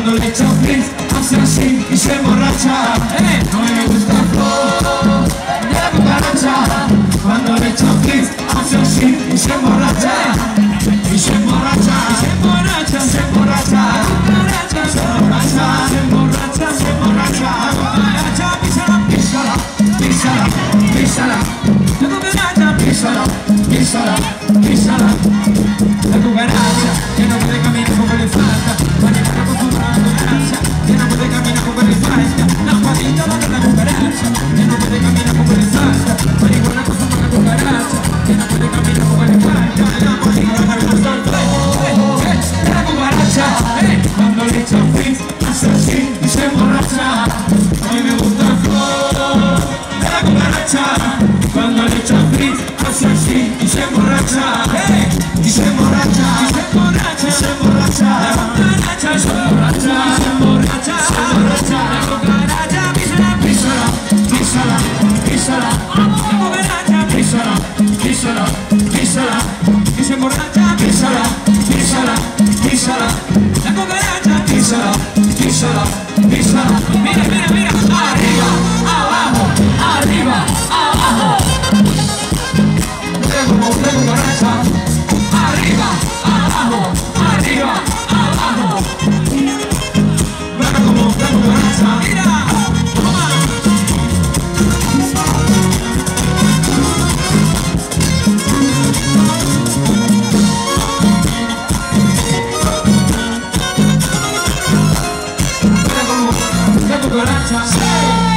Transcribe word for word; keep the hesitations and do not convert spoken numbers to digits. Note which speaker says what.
Speaker 1: Cuando le echo frizz, hace así y se emborracha. Eh, no me gusta el flow de la cucaracha. Cuando le echo frizz, hace así y se emborracha. Y se emborracha, se emborracha, se emborracha. Se emborracha, se emborracha, se emborracha. Písala, písala, písala, písala. La cucaracha, písala, písala, písala. La cucaracha, que no puede caminar como le falta. Manejando con su brazo gracia, que no puede caminar como le falta. La patita va con la cucaracha, que no puede caminar como le falta. Marihuana con su cucaracha, que no puede caminar como le falta. La patita va con su brazo, la cucaracha, cuando le echa frizz, hace así y se emborracha. A mí me gusta el flow de la cucaracha. Cuando le echa frizz, hace así y se emborracha. Y se emborracha, y se emborracha, se emborracha. La cucaracha se emborracha, se emborracha, se emborracha. La cucaracha, písala, písala, písala, písala. La cucaracha, písala, písala, písala. Y se emborracha, písala, písala, písala. La cucaracha, písala, písala, písala. Mira, mira, mira. Arriba, abajo, arriba, abajo. Como una cucaracha. Arriba, abajo, arriba, abajo. Baja como una cucaracha. Mira, toma. Baja como una cucaracha.